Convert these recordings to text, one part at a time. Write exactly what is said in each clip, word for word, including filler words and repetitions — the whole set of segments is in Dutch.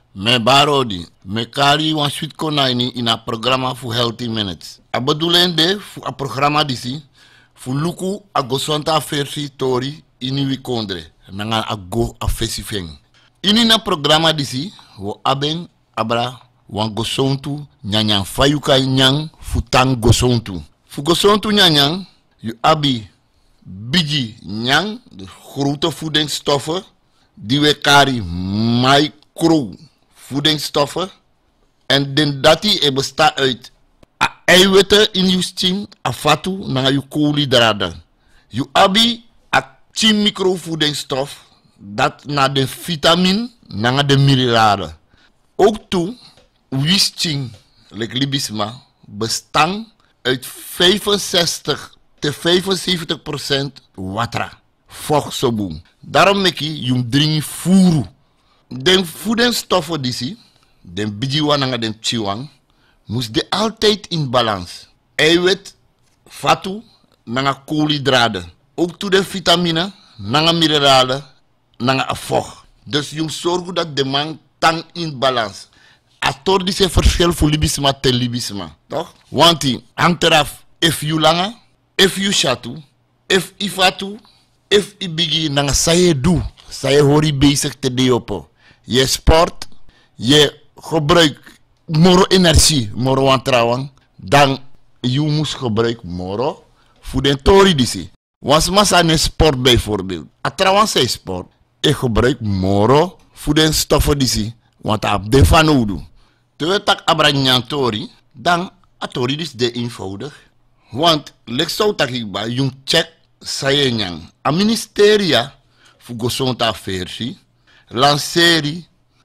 Me barodi, me kari wan sweet konaini in a programma fu Healthy Minutes. A bedulende fu a programma disi, fu luku a gezonde versie tori ini wikondre, nanga a go a fesifeng. Ini na programma disi, wo aben abra wan gezonde nyanyan fayuka nyang fu tang gezonde. Fu gezonde nyanyan, yu abi biji nyang, de grote voedingsstoffen, die we kari micro voedingsstoffen. En den dati e bestaat uit a eiwitten in je sting, a fatu, na je koolhydraten. Je abi a tien microvoedingsstof, dat na de vitamine, na de mineralen. Ook toe, je sting, like libisma, bestaan uit vijfenzestig tot vijfenzeventig procent water. Vocht zo boem. Daarom mek je je drinken furu. Den voedingsstoffen die zie, den bijiwan en den chiwang, moest de altijd in balans. Eiwit, fatu, nanga koolhydraten. Ook toe de vitamine, nanga mineralen, nanga vocht. Dus je zorgt dat de man tang in balans. Ator die se verschil voor libisma te libisma, toch? Want die hangt eraf, if you langa, if you shatu, if ifatu, if ibigi nanga saye do, saye hori bezig te deopo. Je sport, je gebruikt moro energie, moro wantrouwen, dan je moet gebruiken moro voor de tori disi. Want mas aan een sport bijvoorbeeld, a trouwens zij sport, ik gebruik moro voor de stoffen disi, want op de van nodig. Terwijl tak abranyan tori, dan a tori is de eenvoudig. Want lek zou tak ik ba, jong check saye nyang. A ministeria voor gezonde versie. Lanceri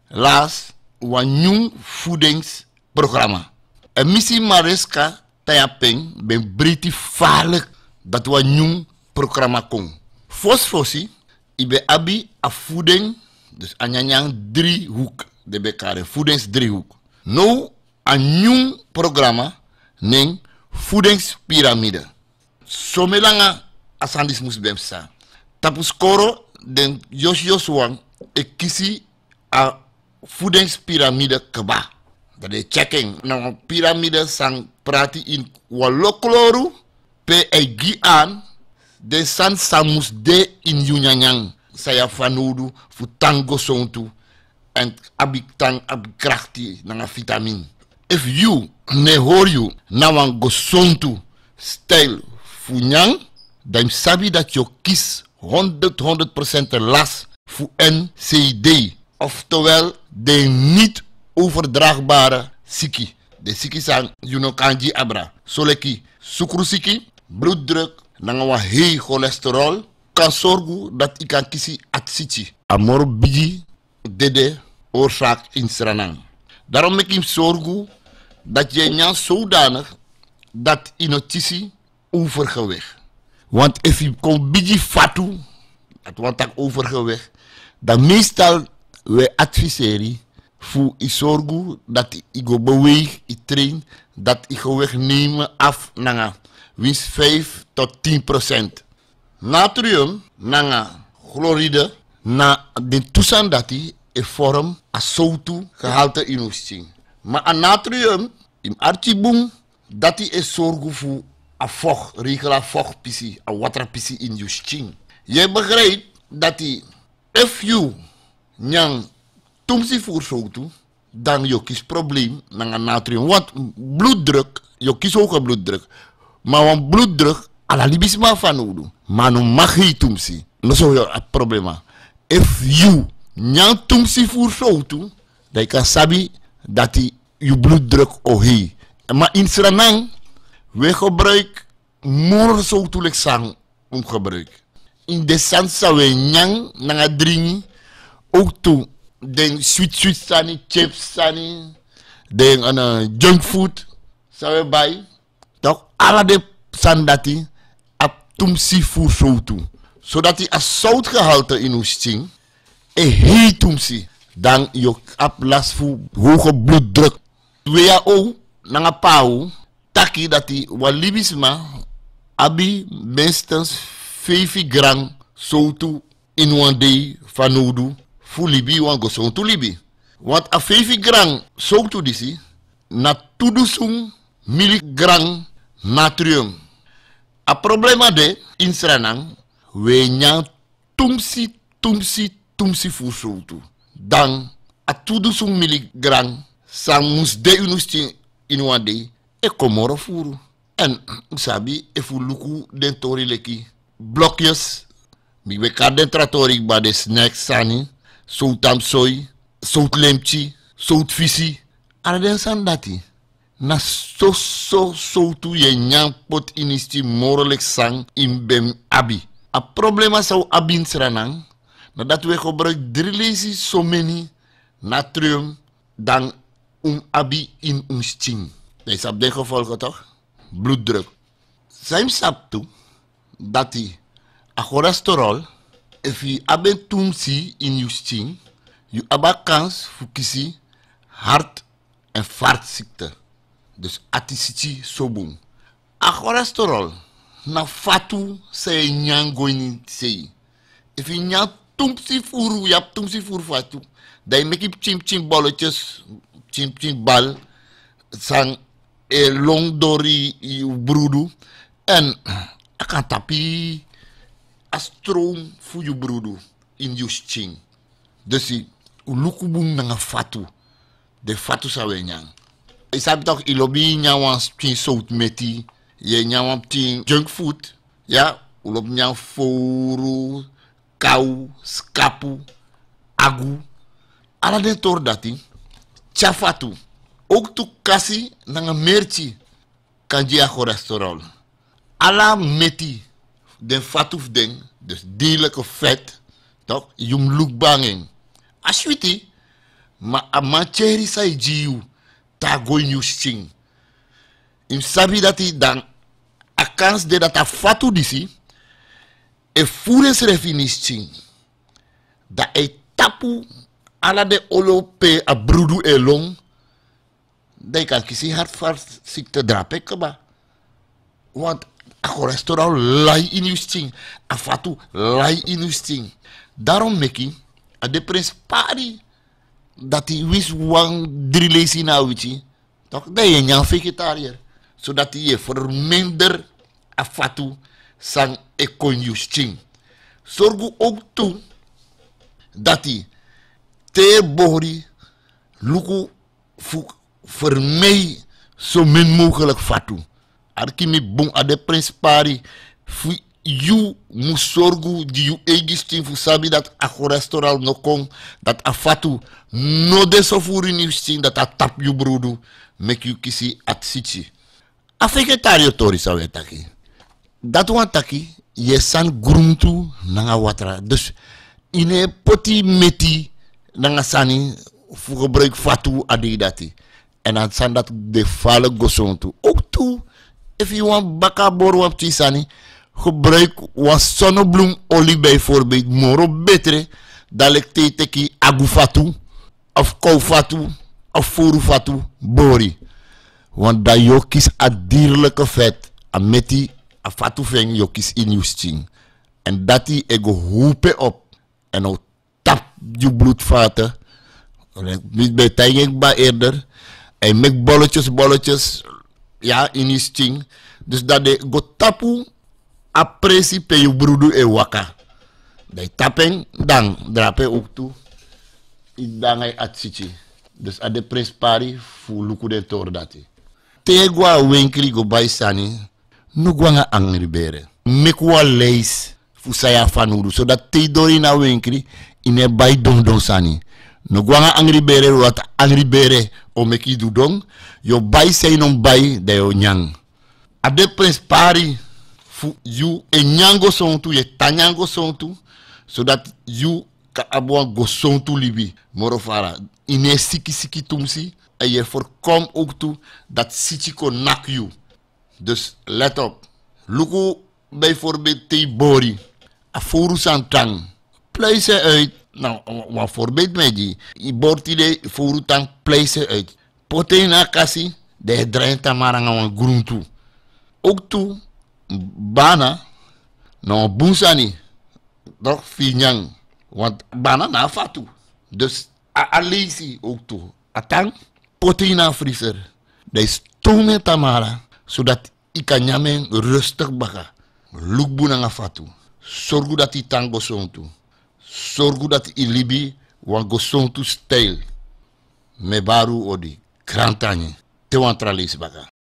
las wan nieuw voedingsprogramma. En missie Mariska Tayapeng ben briti vaarlijk dat wan nieuw programma kon. Fosfosi, ibe abi a voeding, dus anyanyang driehoek, de bekare voedingsdriehoek. Nou, een nieuw programma, neng voedingspyramide. Somelanga asandis mus bemsa. Tapuskoro den jos jos wang ik kisi a voedingspyramide keba. Dat is checking. Nou, pyramide sang prati in walokloru pe egi aan de san samus de in yunyanyang. Saya fanudu fu tango sontu en abitang abikrachti na vitamine. If you ne hoor you na wan gosontu stijl funyang, dan sabi dat je kies honderd procent las voor N C D, oftewel de niet overdraagbare siki. De siki zijn yunokanji abra. Soleki sukrusiki, bloeddruk, nangawa high cholesterol, kan zorgen dat ik kan kiezen atsichi. Amor biji, dede, oorzaak in Sranang. Daarom maak ik zorgen dat je niet zodanig dat in het tisi overgewicht. Want als je komt biji fatu, dat want ik overgewicht, dan meestal we adviseren voor je zorgen dat je go beweeg, je train, dat je gewicht nemen af naar winst vijf tot tien procent. Natrium, naar chloride, na de toestand dat je een vorm als zout gehalte in je. Maar aan natrium, in archibum, dat je een zorgen voor a vocht, regela vocht pissie, a water pissie in je sting. Je begrijpt dat die, if you nyang tumsi voor zout, dan je kies probleem naar natrium. Want bloeddruk, je kies ook een bloeddruk. Maar want bloeddruk, ala libisma van odo. Maar no mag je tumsi. No zo je het probleem. If you nyang tumsi voor zout, dan kan sabi dat die je bloeddruk ohi. Maar in Sranang, we gebruiken more zoutelijk sang om gebruik. In de sansa we nyang nanga dringi, ook toe den sweet sweet sani, chips sani, den uh, junk food, sawe bij. Toch alle de sandati ap tumsi voor zoutu. Zodat die as zoutgehalte in ons sting, e heet tumsi. Dan je ap last voor hoge bloeddruk. We ja ook nanga pauw, taki dat die walibisma abi minstens vijf gram zoutu in one day van nodu. Fu libi wan go son tu libi. Want a vijf gram zout disi na tudusung miligram natrium. A problema de in Sranang we nyang tumsi tumsi tumsi fu soutu. Dan a tudusung miligram sang mus de unusti inwade e komoro furu. En sabi e fu luku den tori leki blokjes mi we karden tratori ba de snack sani soutam soy sout lemchi sout fisi ara den sandati na so so soutu ye nyang pot inisti morolek sang imbem abi a problema sau abin Sranang na dat we gebruik drilesi so many natrium dan um abi in um sting. Deze heb de gevolgen toch? Bloeddruk. Zijn sap toe dat hij a cholesterol, if je aben tumsi in je sting, je aba kans voor kisi hart- en vaatziekte. Dus atisiti sobung. A cholesterol na fatu se nyang goini sei. If je nyang tumsi furu, yap tumsi furu fatu, dan je make chim chim bolletjes, chim chim bal, sang e long dori brudu en akan tapi a stroom fu yu brudu in yu sting. Dus i luku bung nanga fatu de fatu sa we nyang. I sabi toch ilobi nyawan sting sout meti ye nyawan ting junk food ya ulob nyang foru kau skapu agu ala den tor dati chafatu. Ook tu kasi nanga merchi kanji a cholesterol. Ala meti den fatuf den, dus dierlijke vet, toch? Yum look banging. Aswiti, ma a mancheri sa jiu ta go in you sting. Im sabi dati dan a kans de dat a fatu disi e fures refini sting. Da e tapu ala de olope a brudu e long. Dan kan kisi hartvaatziekte drapen kaba. Want a cholesterol lai in uw sting. A fatu lai in uw sting. Daarom meki a de prins pari dat hij wist wang drilesi na wichi. Toch? Dat je een vegetariër. Zodat hij verminder a fatu sang e kon uw sting. Zorg ook toe dat hij te bori luku fuk vermij zo min mogelijk fatu. Arkimi bon ade prins pari fu you musorgu di you egistin fu sabi dat a cholesterol no kon dat a fatu no de so furi ni sting dat a tap you brodu make you kisi at sichi. A vegetario tori sa wetaki. Dat wan taki ye san gruntu nanga watra. Dus ine poti meti nanga sani fu gebruik fatu adi dati. En dan zijn dat de fale gezonde. Ook toe, if you want bakabor op tisani, gebruik was zonnebloemolie bijvoorbeeld, moro betere, dan ik teki agufatu, of koufatu, of furufatu, bori. Want dat je kies a dierlijke vet, a meti, a fatu veng, je kies in je sting. En dat die ego hoepen op, en nou tap je bloedvaten, niet bij tijd ba eerder. Hij maakt bolletjes, bolletjes, ja, in je sting. Dus dat de go tapu, a presi pe je broedu e waka. Dat tapen, dan drape ook toe. I dan hij atsichi. Dus a de pres pari, fu luku de tor dati. Tegwa winkri go bay sani, no gwanga angri bere. Mekwa leis, fu saya fanuru. So dat te dori na winkri, ine bay don don sani. No gwanga angri bere, wat angri bere. O meki du dong, yo bay say non bay de yo nyang. Ade prins pari fu you e nyango sontu ye tanyango sontu so that you ka abwa go sontu libi morofara. Ine siki siki tumsi en je voorkom ook toe dat sitiko nak you. Dus let op. Luku bijvoorbeeld te bori. Aforu santang. Plei ze uit. Nou, wat voorbeeld met die. Je boort die voor tang place uit. Pote na kasi, de draait tamaranga wan groentu. Ook toe, bana, no bunsani, doch finyang. Want bana na fatu. Dus A alisi ook toe. Atang, potina vriezer. Dat is tome tamara, zodat ik kan jamen rustig baka. Lukbu na fatu. Zorgu dat i tango sontu. Zorgu dat i libi wan gosontu stijl. Me baru odi. Krantanye. Te wan tralis baka.